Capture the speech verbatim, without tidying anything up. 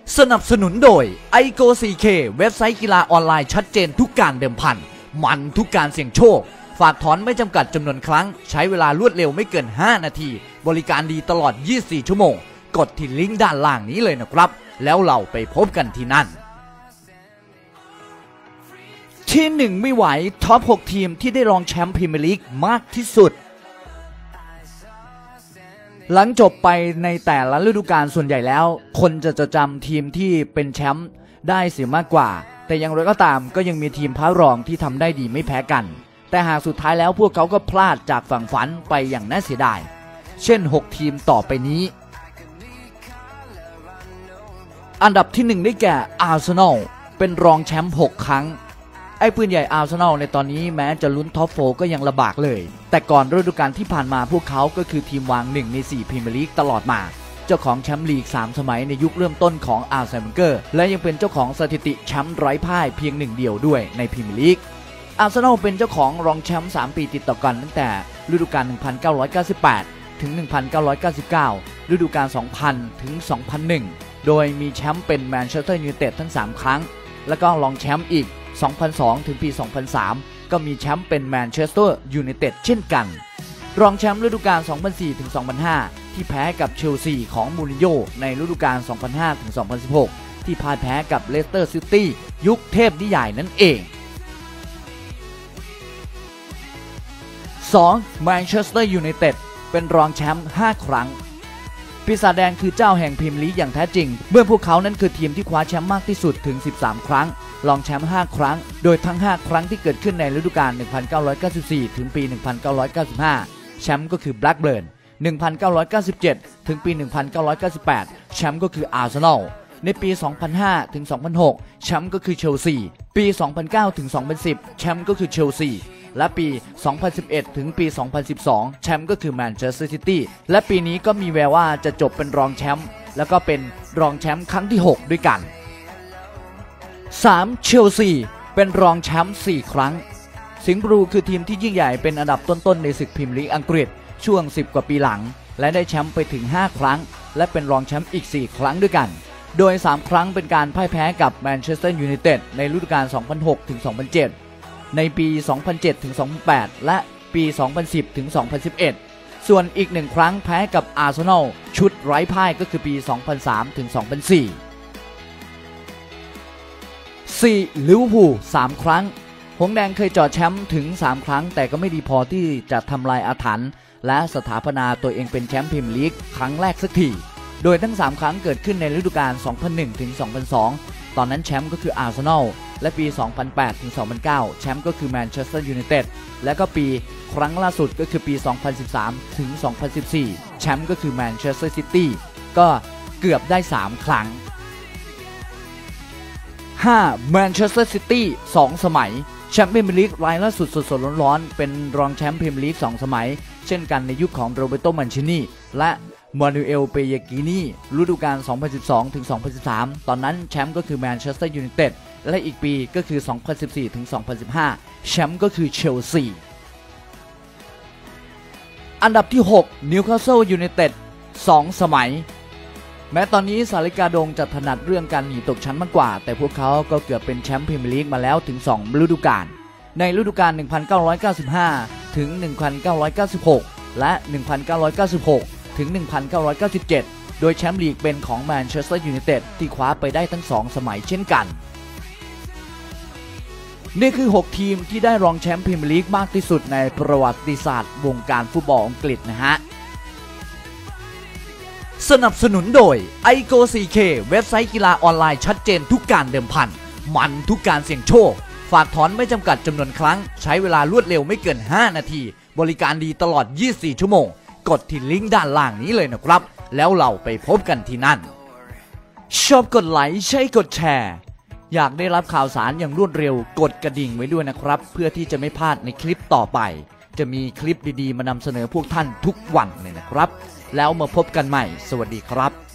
สนับสนุนโดย ไอ โก ซี เค เว็บไซต์กีฬาออนไลน์ชัดเจนทุกการเดิมพันมันทุกการเสี่ยงโชคฝากถอนไม่จำกัดจำนวนครั้งใช้เวลารวดเร็วไม่เกินห้านาทีบริการดีตลอดยี่สิบสี่ชั่วโมงกดที่ลิงก์ด้านล่างนี้เลยนะครับแล้วเราไปพบกันที่นั่นที่หนึ่งไม่ไหวท็อปหกทีมที่ได้รองแชมป์พรีเมียร์ลีกมากที่สุดหลังจบไปในแต่ละฤดูกาลส่วนใหญ่แล้วคนจะจดจำทีมที่เป็นแชมป์ได้เสียมากกว่าแต่อย่างไรก็ตามก็ยังมีทีมพระรองที่ทำได้ดีไม่แพ้กันแต่หากสุดท้ายแล้วพวกเขาก็พลาดจากฝั่งฝันไปอย่างน่าเสียดายเช่นหกทีมต่อไปนี้อันดับที่หนึ่งได้แก่อาร์เซนอลเป็นรองแชมป์หกครั้งไอ้ปืนใหญ่อาร์เซนอลในตอนนี้แม้จะลุ้นท็อปโฟร์ก็ยังลำบากเลยแต่ก่อนฤดูกาลที่ผ่านมาพวกเขาก็คือทีมวางหนึ่งในสี่พรีเมียร์ลีกตลอดมาเจ้าของแชมป์ลีกสามสมัยในยุคเริ่มต้นของอาร์เซนอลเกอร์และยังเป็นเจ้าของสถิติแชมป์ไร้พ่ายเพียงหนึ่งเดียวด้วยในพรีเมียร์ลีกอาร์เซนอลเป็นเจ้าของรองแชมป์สามปีติดต่อกันตั้งแต่ฤดูกาลหนึ่งพันเก้าร้อยเก้าสิบแปดถึงหนึ่งพันเก้าร้อยเก้าสิบเก้าฤดูกาลสองพันถึงสองพันหนึ่งโดยมีแชมป์เป็นแมนเชสเตอร์ยูไนเต็ดทั้งสามครั้งแล้วก็รองแชมป์อีกสองพันสองถึงปีสองพันสามก็มีแชมป์เป็นแมนเชสเตอร์ยูไนเต็ดเช่นกันรองแชมป์ฤดูกาลสองพันสี่ถึงสองพันห้าที่แพ้กับเชลซีของมูรินโญ่ในฤดูกาลสองพันห้าถึงสองพันสิบหกที่พ่ายแพ้กับเลสเตอร์ซิตี้ยุคเทพนิยายนั่นเองสองแมนเชสเตอร์ยูไนเต็ดเป็นรองแชมป์ห้าครั้งปีศาจแดงคือเจ้าแห่งพรีเมียร์ลีกอย่างแท้จริงเมื่อพวกเขานั้นคือทีมที่คว้าแชมป์มากที่สุดถึงสิบสามครั้งรองแชมป์ห้าครั้งโดยทั้งห้าครั้งที่เกิดขึ้นในฤดูกาลหนึ่งพันเก้าร้อยเก้าสิบสี่ถึงปีหนึ่งพันเก้าร้อยเก้าสิบห้าแชมป์ก็คือแบล็กเบิร์นหนึ่งพันเก้าร้อยเก้าสิบเจ็ดถึงปีหนึ่งพันเก้าร้อยเก้าสิบแปดแชมป์ก็คืออาร์เซนอลในปีสองพันห้าถึงสองพันหกแชมป์ก็คือเชลซีปีสองพันเก้าถึงสองพันสิบแชมป์ก็คือเชลซีและปีสองพันสิบเอ็ดถึงปีสองพันสิบสองแชมป์ก็คือแมนเชสเตอร์ซิตี้และปีนี้ก็มีแววว่าจะจบเป็นรองแชมป์แล้วก็เป็นรองแชมป์ครั้งที่หกด้วยกันสามเชลซีเป็นรองแชมป์สี่ครั้งสิงห์บลูคือทีมที่ยิ่งใหญ่เป็นอันดับต้นๆในศึกพรีเมียร์ลีกอังกฤษช่วงสิบกว่าปีหลังและได้แชมป์ไปถึงห้าครั้งและเป็นรองแชมป์อีกสี่ครั้งด้วยกันโดยสามครั้งเป็นการพ่ายแพ้กับแมนเชสเตอร์ยูไนเต็ดในฤดูกาลสองพันหกถึงสองพันเจ็ดในปีสองพันเจ็ดถึงสองพันแปดและปีสองพันสิบถึงสองพันสิบเอ็ดส่วนอีกหนึ่งครั้งแพ้กับอาร์เซนอลชุดไร้พ่ายก็คือปีสองพันสามถึงสองพันสี่ สี่ลิเวอร์พูลสามครั้งหงส์แดงเคยจอดแชมป์ถึงสามครั้งแต่ก็ไม่ดีพอที่จะทำลายอาถรรพ์และสถาปนาตัวเองเป็นแชมป์พรีเมียร์ลีกครั้งแรกสักทีโดยทั้งสามครั้งเกิดขึ้นในฤดูกาลสองพันหนึ่งถึงสองพันสองตอนนั้นแชมป์ก็คืออาร์เซนอลและปีสองพันแปดถึงสองพันเก้าแชมป์ก็คือแมนเชสเตอร์ยูไนเต็ดและก็ปีครั้งล่าสุดก็คือปีสองพันสิบสามถึงสองพันสิบสี่แชมป์ก็คือแมนเชสเตอร์ซิตี้ก็เกือบได้สามครั้งห้าแมนเชสเตอร์ซิตี้สองสมัยแชมป์พรีเมียร์ลีกรายล่าสุดสดๆร้อนๆเป็นรองแชมป์พรีเมียร์ลีกสองสมัยเช่นกันในยุคของโรเบโต มันชินีและมานูเอล เปเยกินีฤดูกาลสองพันสิบสองถึงสองพันสิบสามตอนนั้นแชมป์ก็คือแมนเชสเตอร์ยูไนเต็ดและอีกปีก็คือสองพันสิบสี่ถึงสองพันสิบห้าแชมป์ก็คือเชลซีอันดับที่หกนิวคาสเซิลยูไนเต็ดสองสมัยแม้ตอนนี้สาริกาดงจะถนัดเรื่องการหนีตกชั้นมากกว่าแต่พวกเขาก็เกือบเป็นแชมป์พรีเมียร์ลีกมาแล้วถึงสองฤดูกาลในฤดูกาลหนึ่งพันเก้าร้อยเก้าสิบห้าถึงหนึ่งพันเก้าร้อยเก้าสิบหกและหนึ่งพันเก้าร้อยเก้าสิบหกถึงหนึ่งพันเก้าร้อยเก้าสิบเจ็ดโดยแชมป์ลีกเป็นของแมนเชสเตอร์ยูไนเต็ดที่คว้าไปได้ทั้งสองสมัยเช่นกันนี่คือหกทีมที่ได้รองแชมป์พรีเมียร์ลีกมากที่สุดในประวัติศาสตร์วงการฟุตบอลอังกฤษนะฮะสนับสนุนโดย ไอ โก ซี เค เว็บไซต์กีฬาออนไลน์ชัดเจนทุกการเดิมพันมันทุกการเสี่ยงโชคฝากถอนไม่จำกัดจำนวนครั้งใช้เวลารวดเร็วไม่เกินห้านาทีบริการดีตลอดยี่สิบสี่ชั่วโมงกดที่ลิงก์ด้านล่างนี้เลยนะครับแล้วเราไปพบกันที่นั่นชอบกดไลค์ใช่กดแชร์อยากได้รับข่าวสารอย่างรวดเร็วกดกระดิ่งไว้ด้วยนะครับเพื่อที่จะไม่พลาดในคลิปต่อไปจะมีคลิปดีๆมานำเสนอพวกท่านทุกวันเลยนะครับแล้วมาพบกันใหม่สวัสดีครับ